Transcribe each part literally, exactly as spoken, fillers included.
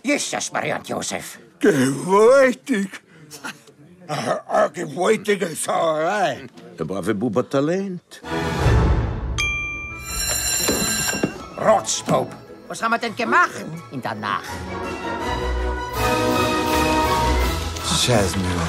Jesus, Maria und Josef. Gewaltig. Eine gewaltige Sauerei. Der brave Bub hat Talent. Rotzbub. Was haben wir denn gemacht in der Nacht? Scheiß Müller.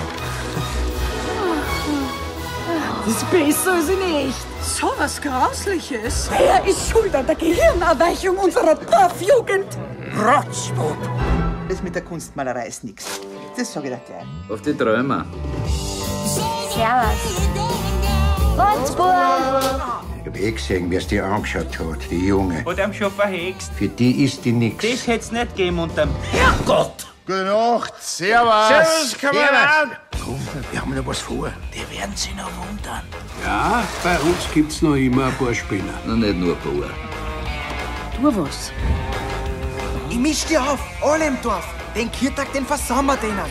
Das ist besser als in echt. So was Grausliches. Wer ist schuld an der Gehirnerweichung unserer Dorfjugend? Rotzbub. Das mit der Kunstmalerei ist nix. Das sag ich dir gleich. Auf die Träume. Servus. Rotzbub. Ich hab eh gesehen, wie es die angeschaut hat, die Junge. Hat ihm schon verhext. Für die ist die nix. Das hätt's nicht gegeben unterm Herrgott. Gute Nacht. Servus. Servus, Kamerad. Komm, wir haben noch was vor. Die werden sich noch wundern. Ja, bei uns gibt's noch immer ein paar Spinner. Na, nicht nur ein paar. Tu was. Ich misch dir auf, alle im Dorf. Den Kirtag, den versauen wir denen.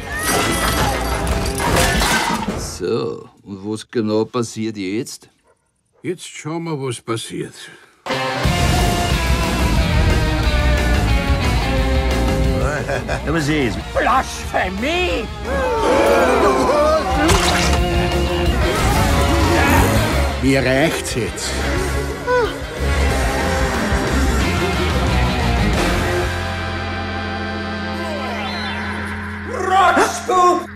So, und was genau passiert jetzt? Jetzt schauen wir, was passiert. Ja, was ist? Blasphemie! Mir reicht's jetzt. Rotzbub!